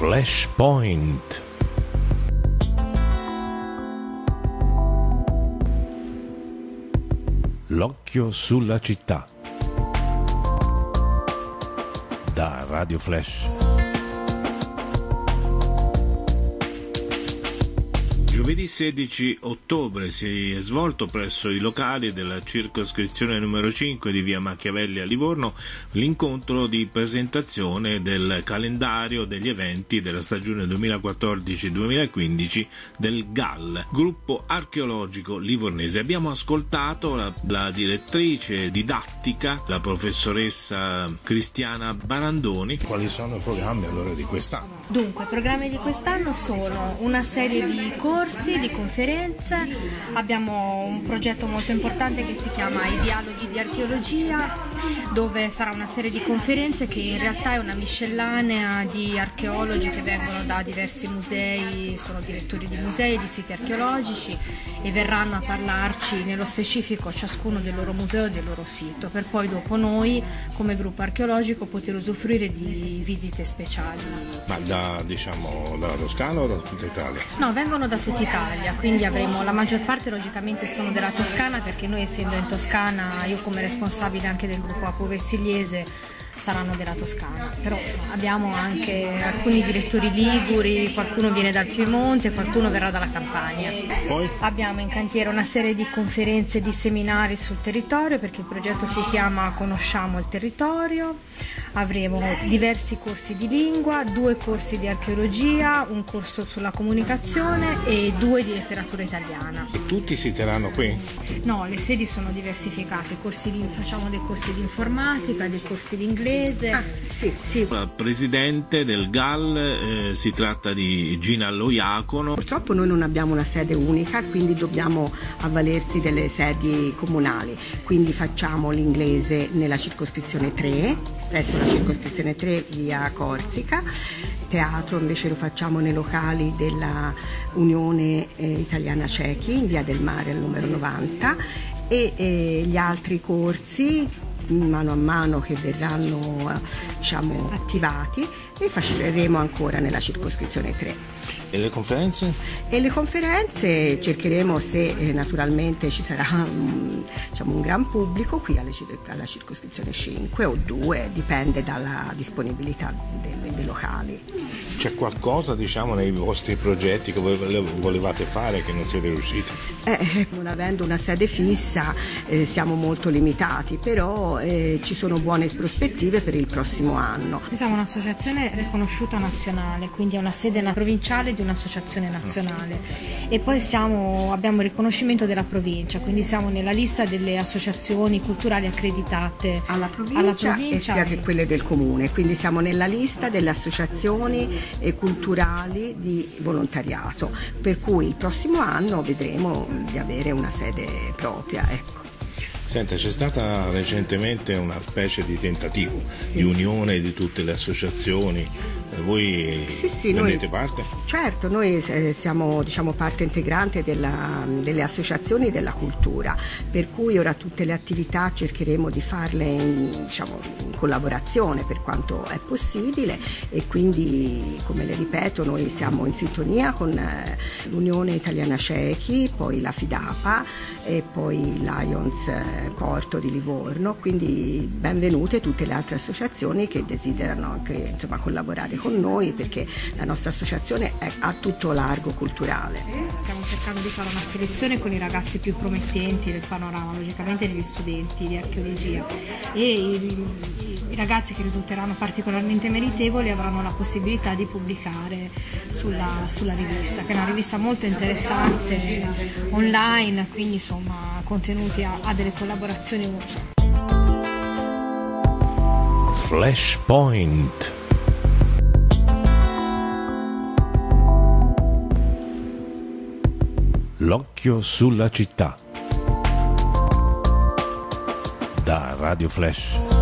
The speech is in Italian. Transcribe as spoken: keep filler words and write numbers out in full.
Flashpoint. L'occhio sulla città. Da Radio Flash. Giovedì sedici ottobre si è svolto presso i locali della circoscrizione numero cinque di via Machiavelli a Livorno l'incontro di presentazione del calendario degli eventi della stagione duemilaquattordici duemilaquindici del G A L, gruppo archeologico livornese. Abbiamo ascoltato la, la direttrice didattica, la professoressa Cristiana Barandoni. Quali sono i programmi allora di quest'anno? Dunque, i programmi di quest'anno sono una serie di corsi, di conferenze, abbiamo un progetto molto importante che si chiama I Dialoghi di Archeologia, dove sarà una serie di conferenze che in realtà è una miscellanea di archeologi che vengono da diversi musei, sono direttori di musei, di siti archeologici e verranno a parlarci nello specifico ciascuno del loro museo e del loro sito, per poi dopo noi come gruppo archeologico poter usufruire di visite speciali. Ma da, diciamo, dalla Toscana o da tutta Italia? No, vengono da tutta Italia, quindi avremo la maggior parte logicamente sono della Toscana, perché noi essendo in Toscana, io come responsabile anche del gruppo Apo Versigliese, saranno della Toscana, però insomma, abbiamo anche alcuni direttori liguri, qualcuno viene dal Piemonte, qualcuno verrà dalla Campania. Poi? Abbiamo in cantiere una serie di conferenze e di seminari sul territorio, perché il progetto si chiama Conosciamo il territorio. Avremo diversi corsi di lingua, due corsi di archeologia, un corso sulla comunicazione e due di letteratura italiana. E tutti si terranno qui? No, le sedi sono diversificate, corsi di, facciamo dei corsi di informatica, dei corsi di inglese. Ah, sì. Sì. La presidente del G A L eh, si tratta di Gina Loiacono. Purtroppo noi non abbiamo una sede unica, quindi dobbiamo avvalersi delle sedi comunali, quindi facciamo l'inglese nella circoscrizione tre, presso la circoscrizione tre via Corsica. Teatro invece lo facciamo nei locali della Unione eh, Italiana Cechi in via del Mare al numero novanta e eh, gli altri corsi mano a mano che verranno diciamo attivati li faremo ancora nella circoscrizione tre. E le conferenze? E le conferenze cercheremo, se eh, naturalmente ci sarà um, diciamo, un gran pubblico qui alle, alla circoscrizione cinque o due, dipende dalla disponibilità dei, dei locali. C'è qualcosa diciamo nei vostri progetti che voi volevate fare che non siete riusciti? Eh, non avendo una sede fissa eh, siamo molto limitati, però eh, ci sono buone prospettive per il prossimo anno. Siamo un'associazione riconosciuta nazionale, quindi è una sede provinciale di un'associazione nazionale e poi siamo, abbiamo il riconoscimento della provincia, quindi siamo nella lista delle associazioni culturali accreditate alla provincia, alla provincia e sia che quelle del comune, quindi siamo nella lista delle associazioni e culturali di volontariato, per cui il prossimo anno vedremo di avere una sede propria, ecco. Senta, c'è stata recentemente una specie di tentativo sì. di unione di tutte le associazioni. Voi sì, sì, prendete noi, parte? Certo, noi siamo diciamo, parte integrante della, delle associazioni della cultura, per cui ora tutte le attività cercheremo di farle in, diciamo, in collaborazione per quanto è possibile e quindi, come le ripeto, noi siamo in sintonia con l'Unione Italiana Cechi, poi la FIDAPA e poi Lions Porto di Livorno, quindi benvenute tutte le altre associazioni che desiderano anche insomma, collaborare con noi, perché la nostra associazione è a tutto largo culturale. Stiamo cercando di fare una selezione con i ragazzi più promettenti del panorama, logicamente degli studenti di archeologia, e i, i ragazzi che risulteranno particolarmente meritevoli avranno la possibilità di pubblicare sulla, sulla rivista, che è una rivista molto interessante online, quindi insomma contenuti a, a delle collaborazioni. Flashpoint. L'occhio sulla città. Da Radio Flash.